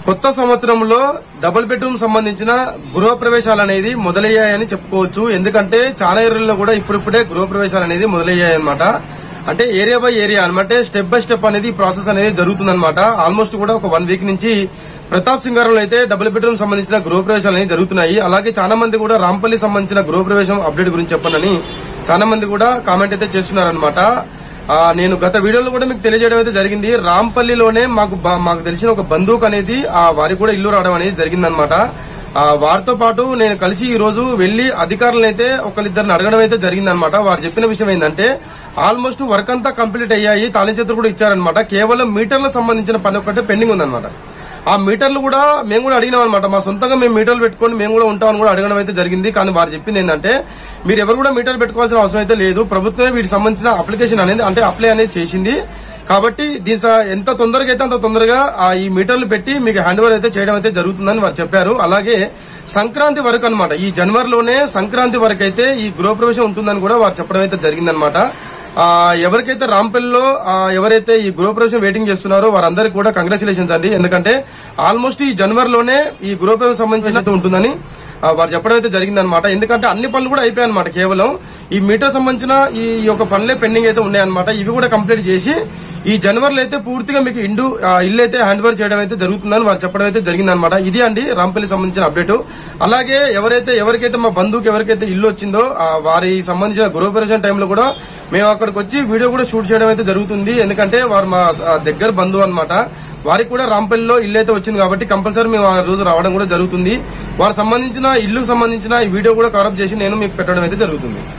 కొత్త సంవత్సరంలో double bedroom సంబంధించిన గృహ ప్రవేశాలు అనేది మొదలయ్యాయని చెప్పుకోవచ్చు. ఎందుకంటే చాలా ఏరియాల్లో కూడా ఇప్పుడిప్పుడే గృహ ప్రవేశాలు అనేది మొదలయ్యాయి అనమాట. అంటే ఏరియా బై ఏరియా అనమాట, స్టెప్ బై స్టెప్ అనేది ప్రాసెస్ అనేది జరుగుతుందన్నమాట. ఆల్మోస్ట్ కూడా ఒక 1 వీక్ నుంచి ప్రతాప్ సింగారంలో అయితే డబుల్ బెడ్రూమ్ సంబంధించిన గృహ ప్రవేశాలు అనేవి జరుగుతున్నాయి. అలాగే చాలా మంది కూడా రాంపల్లి సంబంధించిన గృహ ప్రవేశం అప్డేట్ గురించి చెప్పనని చాలా మంది కూడా కామెంట్ అయితే చేస్తున్నారనమాట. నేను గత వీడియోలో కూడా మీకు తెలియజేయడం అయితే జరిగింది. రాంపల్లిలోనే మాకు తెలిసిన ఒక బంధువుకు అనేది వారికి కూడా ఇల్లు రావడం అనేది జరిగిందనమాట. వారితో పాటు నేను కలిసి ఈ రోజు వెళ్లి అధికారులను అయితే ఒకరిద్దరిని అడగడం అయితే జరిగిందనమాట. వారు చెప్పిన విషయం ఏంటంటే ఆల్మోస్ట్ వర్క్ అంతా కంప్లీట్ అయ్యాయి, తాళం చేతులు కూడా ఇచ్చారనమాట. కేవలం మీటర్లకు సంబంధించిన పని ఒకటే పెండింగ్ ఉందన్నమాట. ఆ మీటర్లు కూడా మేము కూడా అడిగినాం అనమాట. మా సొంతంగా మేము మీటర్లు పెట్టుకుని మేము కూడా ఉంటామని కూడా అడగడం అయితే జరిగింది. కానీ వారు చెప్పింది ఏంటంటే మీరు ఎవరు కూడా మీటర్లు పెట్టుకోవాల్సిన అవసరం అయితే లేదు, ప్రభుత్వమే వీటికి సంబంధించిన అప్లికేషన్ అనేది అంటే అప్లై అనేది చేసింది కాబట్టి దీని ఎంత తొందరగా అయితే అంత తొందరగా ఈ మీటర్లు పెట్టి మీకు హ్యాండ్ ఓవర్ అయితే చేయడం అయితే జరుగుతుందని వారు చెప్పారు. అలాగే సంక్రాంతి వరకు అనమాట, ఈ జనవరిలోనే సంక్రాంతి వరకు అయితే ఈ గృహప్రవేశం ఉంటుందని కూడా వారు చెప్పడం అయితే జరిగిందనమాట. ఎవరికైతే రాంపల్లిలో ఎవరైతే ఈ గృహప్రవేశం వెయిటింగ్ చేస్తున్నారో వారందరికీ కూడా కంగ్రాచులేషన్స్ అండి. ఎందుకంటే ఆల్మోస్ట్ ఈ జనవరిలోనే ఈ గృహప్రవేశం సంబంధించినట్టు ఉంటుందని వారు చెప్పడం అయితే జరిగిందనమాట. ఎందుకంటే అన్ని పనులు కూడా అయిపోయాయి అనమాట. కేవలం ఈ మీటర్ సంబంధించిన ఈ యొక్క పనులే పెండింగ్ అయితే ఉన్నాయన్నమాట. ఇవి కూడా కంప్లీట్ చేసి ఈ జనవరిలో అయితే పూర్తిగా మీకు ఇల్లు అయితే హ్యాండ్ ఓవర్ చేయడం అయితే జరుగుతుందని వారు చెప్పడం అయితే జరిగిందనమాట. ఇది అండి రాంపల్లి సంబంధించిన అప్డేట్. అలాగే ఎవరికైతే మా బంధువుకి ఎవరికైతే ఇల్లు వచ్చిందో వారి సంబంధించిన గృహప్రవేశం టైంలో కూడా మేము అక్కడికి వచ్చి వీడియో కూడా షూట్ చేయడం అయితే జరుగుతుంది. ఎందుకంటే వారు మా దగ్గర బంధువు అనమాట. వారికి కూడా రాంపల్లిలో ఇల్లు అయితే వచ్చింది కాబట్టి కంపల్సరీ మేము ఆ రోజు రావడం కూడా జరుగుతుంది. వారికి సంబంధించిన ఇల్లుకు సంబంధించిన ఈ వీడియో కూడా కవరప్ చేసి నేను మీకు పెట్టడం అయితే జరుగుతుంది.